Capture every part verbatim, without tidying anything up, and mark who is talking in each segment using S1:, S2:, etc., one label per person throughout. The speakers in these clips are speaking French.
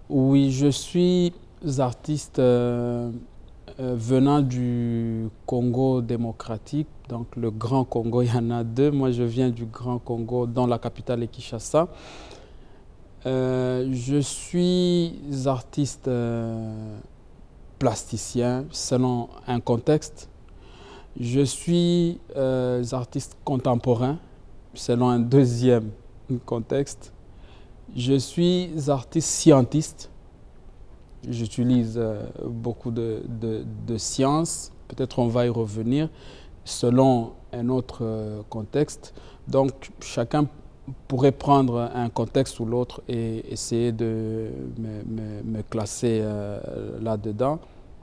S1: Oui, je suis artiste euh, euh, venant du Congo démocratique, donc le Grand Congo, il y en a deux. Moi, je viens du Grand Congo, dont la capitale est Kinshasa. Euh, je suis artiste euh, plasticien selon un contexte. Je suis euh, artiste contemporain selon un deuxième contexte. Je suis artiste scientiste. J'utilise euh, beaucoup de, de, de sciences. Peut-être on va y revenir selon un autre euh, contexte. Donc chacun pourrait prendre un contexte ou l'autre et essayer de me, me, me classer euh, là-dedans.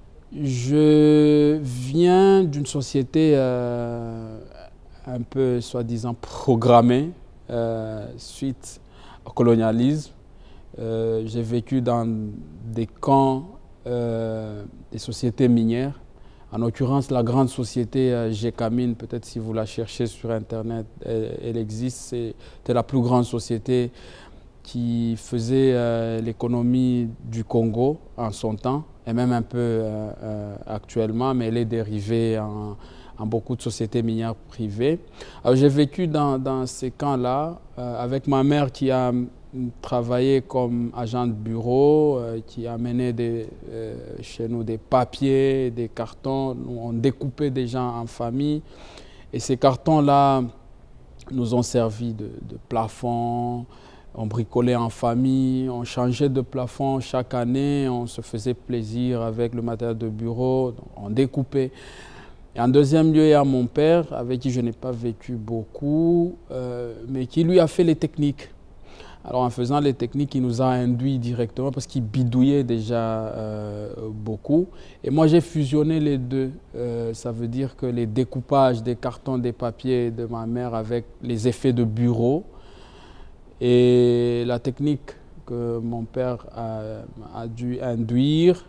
S1: Je viens d'une société euh, un peu soi-disant programmée euh, suite au colonialisme. Euh, j'ai vécu dans des camps, euh, des sociétés minières. En l'occurrence, la grande société euh, Gécamine, peut-être si vous la cherchez sur Internet, elle, elle existe. C'était la plus grande société qui faisait euh, l'économie du Congo en son temps, et même un peu euh, euh, actuellement, mais elle est dérivée en, en beaucoup de sociétés minières privées. Alors j'ai vécu dans, dans ces camps-là euh, avec ma mère qui a travaillé comme agent de bureau, euh, qui amenait des, euh, chez nous des papiers, des cartons. Nous, on découpait des gens en famille. Et ces cartons-là nous ont servi de, de plafond. On bricolait en famille, on changeait de plafond chaque année, on se faisait plaisir avec le matériel de bureau, on découpait. Et en deuxième lieu, il y a mon père, avec qui je n'ai pas vécu beaucoup, euh, mais qui lui a fait les techniques. Alors en faisant les techniques, il nous a induits directement parce qu'il bidouillait déjà euh, beaucoup. Et moi, j'ai fusionné les deux. Euh, ça veut dire que les découpages des cartons, des papiers de ma mère avec les effets de bureau, et la technique que mon père a, a dû induire,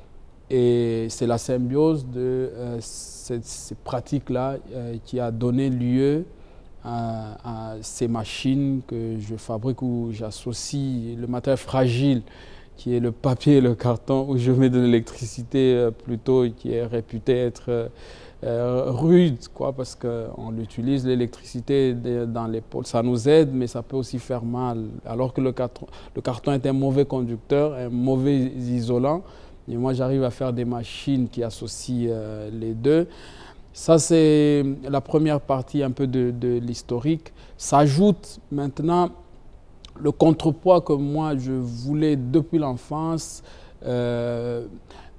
S1: et c'est la symbiose de euh, ces, ces pratiques-là euh, qui a donné lieu à, à ces machines que je fabrique, où j'associe le matériel fragile qui est le papier et le carton, où je mets de l'électricité euh, plutôt, qui est réputée être euh, Euh, rude, quoi, parce qu'on l'utilise, l'électricité dans les pôles, ça nous aide, mais ça peut aussi faire mal. Alors que le carton, le carton est un mauvais conducteur, un mauvais isolant, et moi j'arrive à faire des machines qui associent euh, les deux. Ça, c'est la première partie un peu de, de l'historique. S'ajoute maintenant le contrepoids que moi je voulais depuis l'enfance, euh,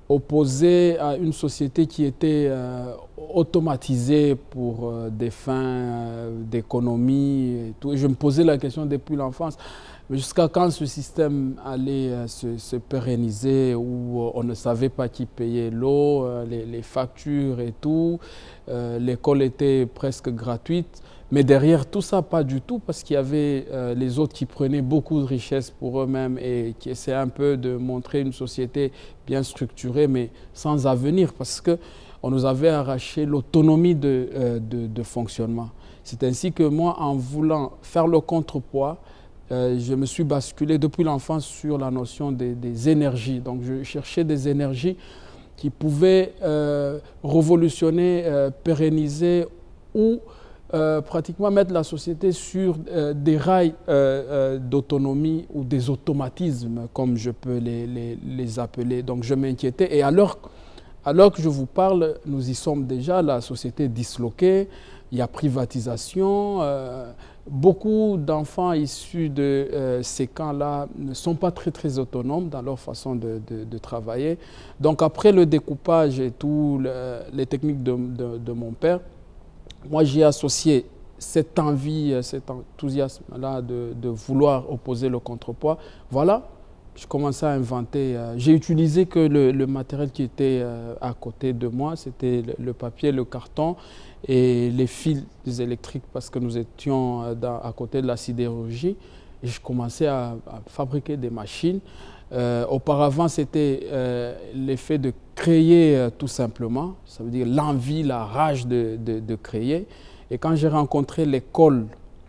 S1: opposé à une société qui était euh, automatisée pour euh, des fins euh, d'économie et tout. Et je me posais la question depuis l'enfance, mais jusqu'à quand ce système allait euh, se, se pérenniser, où euh, on ne savait pas qui payait l'eau, euh, les, les factures et tout. Euh, l'école était presque gratuite. Mais derrière tout ça, pas du tout, parce qu'il y avait euh, les autres qui prenaient beaucoup de richesses pour eux-mêmes et qui essaient un peu de montrer une société bien structurée, mais sans avenir, parce qu'on nous avait arraché l'autonomie de, euh, de, de fonctionnement. C'est ainsi que moi, en voulant faire le contrepoids, euh, je me suis basculé depuis l'enfance sur la notion des, des énergies. Donc je cherchais des énergies qui pouvaient euh, révolutionner, euh, pérenniser ou Euh, pratiquement mettre la société sur euh, des rails euh, euh, d'autonomie ou des automatismes, comme je peux les, les, les appeler. Donc je m'inquiétais. Et alors, alors que je vous parle, nous y sommes déjà, la société est disloquée, il y a privatisation. Euh, beaucoup d'enfants issus de euh, ces camps-là ne sont pas très, très autonomes dans leur façon de, de, de travailler. Donc après le découpage et tout, le, les techniques de, de, de mon père, moi, j'ai associé cette envie, cet enthousiasme-là de, de vouloir opposer le contrepoids. Voilà, je commençais à inventer. Euh, j'ai utilisé que le, le matériel qui était euh, à côté de moi, c'était le, le papier, le carton et les fils électriques, parce que nous étions euh, dans, à côté de la sidérurgie. Et je commençais à, à fabriquer des machines. Euh, auparavant, c'était euh, l'effet de créer euh, tout simplement, ça veut dire l'envie, la rage de, de, de créer. Et quand j'ai rencontré l'école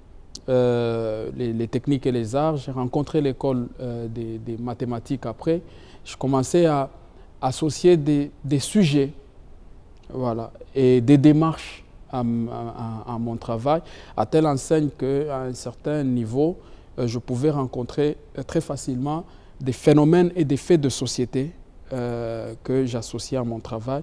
S1: euh, les, les techniques et les arts. J'ai rencontré l'école euh, des, des mathématiques après. Je commençais à associer des, des sujets, voilà, et des démarches à, à, à mon travail, à telle enseigne qu'à un certain niveau, euh, je pouvais rencontrer euh, très facilement des phénomènes et des faits de société euh, que j'associais à mon travail.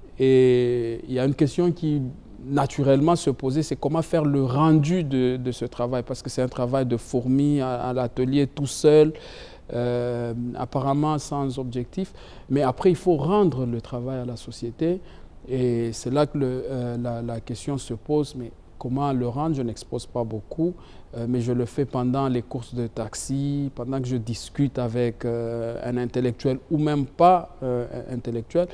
S1: Et il y a une question qui naturellement se posait, c'est comment faire le rendu de, de ce travail, parce que c'est un travail de fourmi à, à l'atelier tout seul, euh, apparemment sans objectif. Mais après, il faut rendre le travail à la société. Et c'est là que le, euh, la, la question se pose, mais comment le rendre? Je n'expose pas beaucoup, euh, mais je le fais pendant les courses de taxi, pendant que je discute avec euh, un intellectuel ou même pas euh, intellectuel.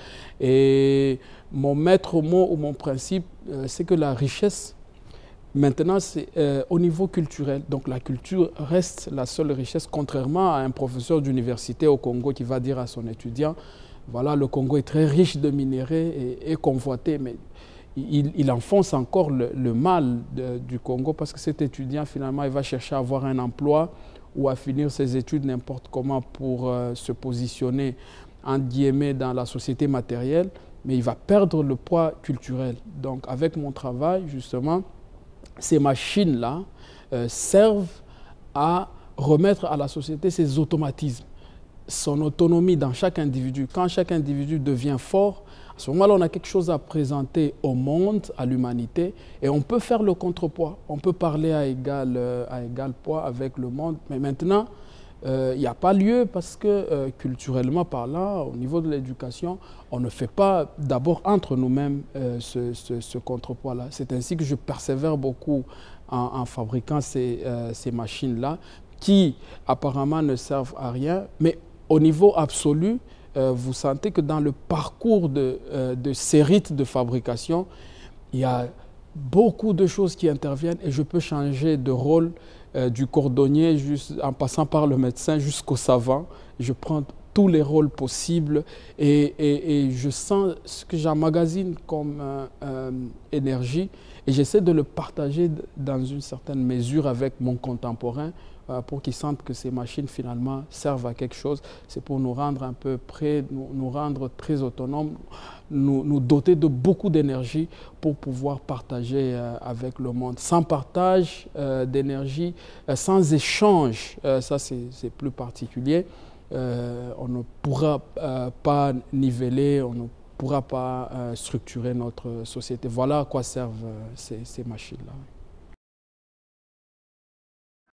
S1: Et mon maître mot ou mon principe, euh, c'est que la richesse, maintenant, c'est euh, au niveau culturel. Donc la culture reste la seule richesse, contrairement à un professeur d'université au Congo qui va dire à son étudiant, voilà, le Congo est très riche de minéraux et, et convoité, mais il, il enfonce encore le, le mal de, du Congo, parce que cet étudiant, finalement, il va chercher à avoir un emploi ou à finir ses études n'importe comment pour euh, se positionner, entre guillemets, dans la société matérielle, mais il va perdre le poids culturel. Donc, avec mon travail, justement, ces machines-là euh, servent à remettre à la société ses automatismes, son autonomie dans chaque individu. Quand chaque individu devient fort, à ce moment-là, on a quelque chose à présenter au monde, à l'humanité, et on peut faire le contrepoids. On peut parler à égal, euh, à égal poids avec le monde, mais maintenant, il euh, n'y a pas lieu parce que, euh, culturellement parlant, au niveau de l'éducation, on ne fait pas d'abord entre nous-mêmes euh, ce, ce, ce contrepoids-là. C'est ainsi que je persévère beaucoup en, en fabriquant ces, euh, ces machines-là, qui apparemment ne servent à rien, mais au niveau absolu, euh, vous sentez que dans le parcours de, euh, de ces rites de fabrication, il y a beaucoup de choses qui interviennent et je peux changer de rôle euh, du cordonnier juste, en passant par le médecin jusqu'au savant. Je prends tous les rôles possibles et, et, et je sens ce que j'emmagasine comme euh, euh, énergie et j'essaie de le partager dans une certaine mesure avec mon contemporain, pour qu'ils sentent que ces machines finalement servent à quelque chose. C'est pour nous rendre un peu près, nous, nous rendre très autonomes, nous, nous doter de beaucoup d'énergie pour pouvoir partager euh, avec le monde. Sans partage euh, d'énergie, euh, sans échange, euh, ça c'est plus particulier, euh, on ne pourra euh, pas niveler, on ne pourra pas euh, structurer notre société. Voilà à quoi servent euh, ces, ces machines-là.